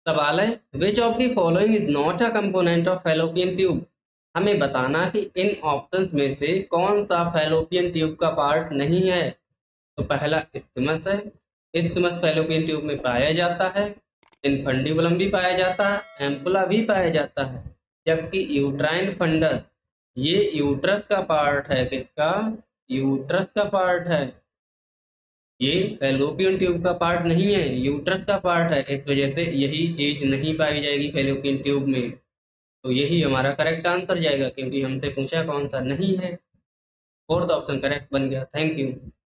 सवाल है, which of the following is not a component of fallopian tube. हमें बताना कि इन ऑप्शंस में से कौन सा फैलोपियन ट्यूब का पार्ट नहीं है। तो पहला इस्थिमस है। इस्थिमस फैलोपियन ट्यूब में पाया जाता है। इनफंडिबुलम भी पाया जाता है, एम्पुला भी पाया जाता है। जबकि यूट्राइन फंडस ये यूट्रस का पार्ट है। किसका? यूट्रस का पार्ट है। ये फैलोपियन ट्यूब का पार्ट नहीं है, यूट्रस का पार्ट है। इस वजह से यही चीज नहीं पाई जाएगी फैलोपियन ट्यूब में। तो यही हमारा करेक्ट आंसर जाएगा, क्योंकि हमसे पूछा कौन सा नहीं है। फोर्थ ऑप्शन करेक्ट बन गया। Thank you.